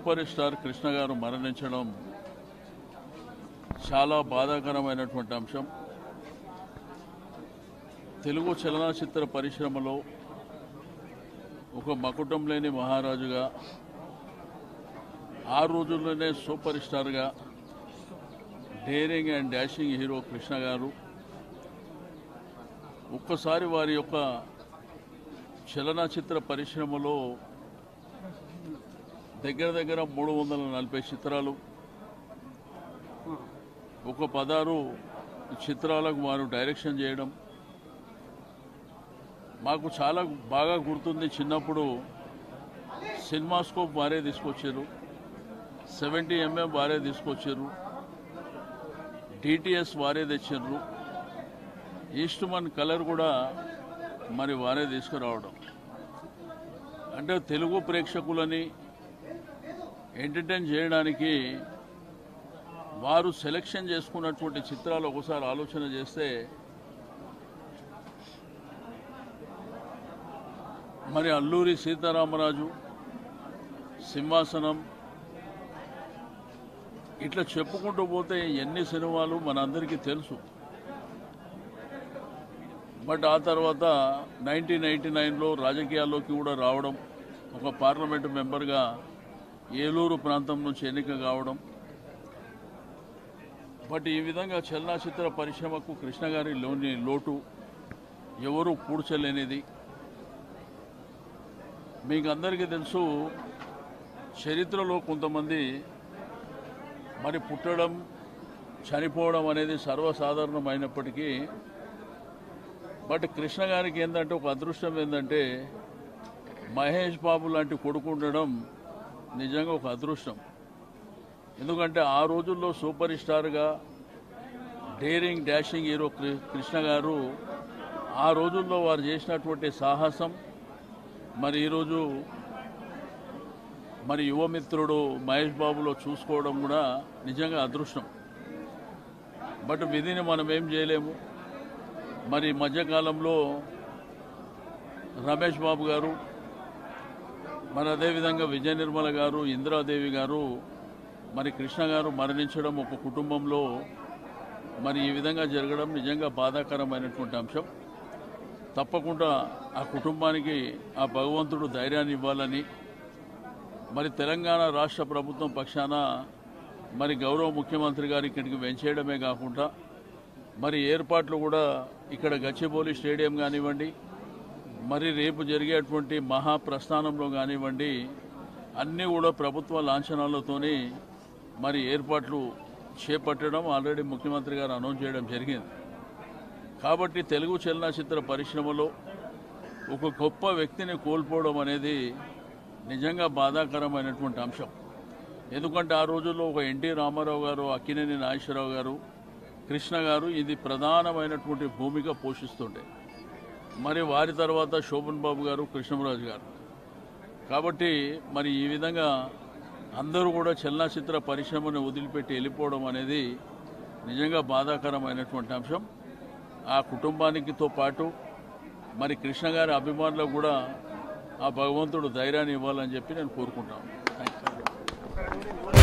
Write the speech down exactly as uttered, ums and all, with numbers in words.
Super star Krishna గారు మరణించడం చాలా బాధాకరమైనటువంటి అంశం. తెలుగు చలనచిత్ర పరిశ్రమలో ఒక మకుటం లేని మహారాజుగా, ఆ రోజుల్లోనే సూపర్ స్టార్గా, daring and dashing hero Krishna garu ఒక్కసారి వారి యొక్క చలనచిత్ర పరిశ్రమలో దగ్గర దగ్గర మూడు వందల నలభై చిత్రాలు, ఒక పదహారు చిత్రాలకు వారు డైరెక్షన్ చేయడం మాకు చాలా బాగా గుర్తుంది. చిన్నప్పుడు సినిమాస్కోప్ వారే తీసుకొచ్చారు, సెవెంటీ ఎంఎం వారే తీసుకొచ్చారు, డిటిఎస్ వారే తెచ్చారు, ఈస్ట్మన్ కలర్ కూడా మరి వారే తీసుకురావడం. అంటే తెలుగు ప్రేక్షకులని ఎంటర్టైన్ చేయడానికి వారు సెలెక్షన్ చేసుకున్నటువంటి చిత్రాలు ఒకసారి ఆలోచన చేస్తే మరి అల్లూరి సీతారామరాజు, సింహాసనం, ఇట్లా చెప్పుకుంటూ పోతే ఎన్ని సినిమాలు మనందరికీ తెలుసు. బట్ ఆ తర్వాత నైన్టీన్ నైన్టీ నైన్లో రాజకీయాల్లోకి కూడా రావడం, ఒక పార్లమెంటు మెంబర్గా ఏలూరు ప్రాంతం నుంచి ఎన్నిక కావడం. బట్ ఈ విధంగా చలనచిత్ర పరిశ్రమకు కృష్ణ గారి లోని లోటు ఎవరూ పూడ్చలేనిది. మీకు అందరికీ తెలుసు, చరిత్రలో కొంతమంది మరి పుట్టడం, చనిపోవడం అనేది సర్వసాధారణమైనప్పటికీ బట్ కృష్ణ గారికి ఏంటంటే ఒక అదృష్టం ఏంటంటే మహేష్ బాబు లాంటి కొడుకు ఉండడం నిజంగా ఒక అదృష్టం. ఎందుకంటే ఆ రోజుల్లో సూపర్ స్టార్గా డేరింగ్ డాషింగ్ హీరో కృష్ణ గారు ఆ రోజుల్లో వారు చేసినటువంటి సాహసం మరి ఈరోజు మరి యువమిత్రుడు మహేష్ బాబులో చూసుకోవడం కూడా నిజంగా అదృష్టం. బట్ విధిని మనం ఏం చేయలేము. మరి మధ్యకాలంలో రమేష్ బాబు గారు, మరి అదేవిధంగా విజయ నిర్మల గారు, ఇందిరాదేవి గారు, మరి కృష్ణ గారు మరణించడం ఒక కుటుంబంలో మరి ఈ విధంగా జరగడం నిజంగా బాధాకరమైనటువంటి అంశం. తప్పకుండా ఆ కుటుంబానికి ఆ భగవంతుడు ధైర్యాన్ని ఇవ్వాలని మరి తెలంగాణ రాష్ట్ర ప్రభుత్వం పక్షాన మరి గౌరవ ముఖ్యమంత్రి గారు ఇక్కడికి వెంచేయడమే కాకుండా మరి ఏర్పాట్లు కూడా ఇక్కడ గచ్చిబౌలి స్టేడియం కానివ్వండి, మరి రేపు జరిగేటువంటి మహాప్రస్థానంలో కానివ్వండి, అన్నీ కూడా ప్రభుత్వ లాంఛనాలతోని మరి ఏర్పాట్లు చేపట్టడం ఆల్రెడీ ముఖ్యమంత్రి గారు అనౌన్స్ చేయడం జరిగింది. కాబట్టి తెలుగు చలనచిత్ర పరిశ్రమలో ఒక గొప్ప వ్యక్తిని కోల్పోవడం అనేది నిజంగా బాధాకరమైనటువంటి అంశం. ఎందుకంటే ఆ రోజుల్లో ఒక ఎన్టీ రామారావు గారు, అక్కినేని నాగేశ్వరరావు గారు, కృష్ణ గారు ఇది ప్రధానమైనటువంటి భూమిక పోషిస్తుండే. మరి వారి తర్వాత శోభన్ బాబు గారు, కృష్ణరాజు గారు. కాబట్టి మరి ఈ విధంగా అందరూ కూడా చలనచిత్ర పరిశ్రమను వదిలిపెట్టి వెళ్ళిపోవడం అనేది నిజంగా బాధాకరమైనటువంటి అంశం. ఆ కుటుంబానికితో పాటు మరి కృష్ణ గారి అభిమానులకు కూడా ఆ భగవంతుడు ధైర్యాన్ని ఇవ్వాలని చెప్పి నేను కోరుకుంటాను. Thank you.